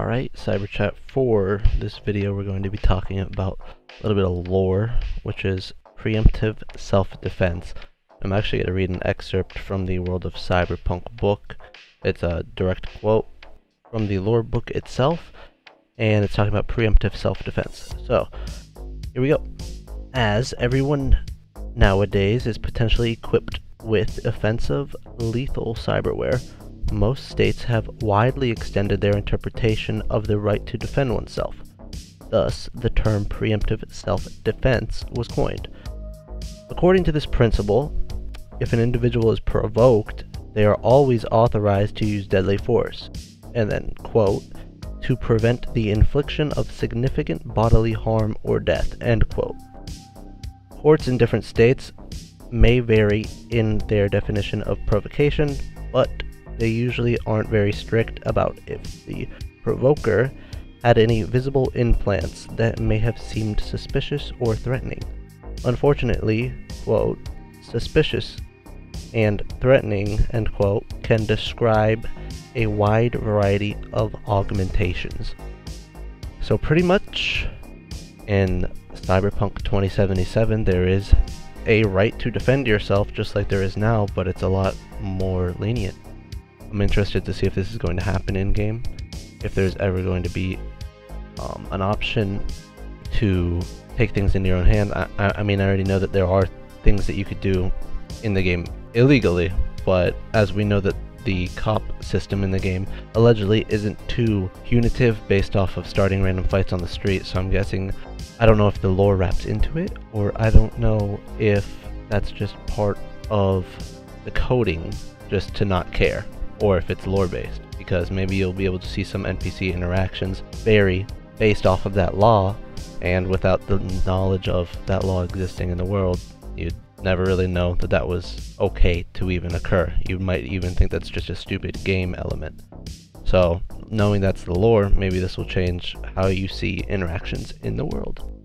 Alright, Cyberchat, for this video we're going to be talking about a little bit of lore, which is preemptive self-defense. I'm actually going to read an excerpt from the World of Cyberpunk book. It's a direct quote from the lore book itself, and it's talking about preemptive self-defense. So, here we go. As everyone nowadays is potentially equipped with offensive, lethal cyberware, most states have widely extended their interpretation of the right to defend oneself. Thus, the term preemptive self-defense was coined. According to this principle, if an individual is provoked, they are always authorized to use deadly force, and then, quote, to prevent the infliction of significant bodily harm or death, end quote. Courts in different states may vary in their definition of provocation, but they usually aren't very strict about if the provoker had any visible implants that may have seemed suspicious or threatening. Unfortunately, quote, suspicious and threatening, end quote, can describe a wide variety of augmentations. So pretty much in Cyberpunk 2077 there is a right to defend yourself just like there is now, but it's a lot more lenient. I'm interested to see if this is going to happen in-game, if there's ever going to be an option to take things into your own hand. I mean, I already know that there are things that you could do in the game illegally, but as we know that the cop system in the game allegedly isn't too punitive based off of starting random fights on the street, so I'm guessing, I don't know if the lore wraps into it, or I don't know if that's just part of the coding just to not care, or if it's lore based, because maybe you'll be able to see some NPC interactions vary based off of that law, and without the knowledge of that law existing in the world, you'd never really know that that was okay to even occur. You might even think that's just a stupid game element. So, knowing that's the lore, maybe this will change how you see interactions in the world.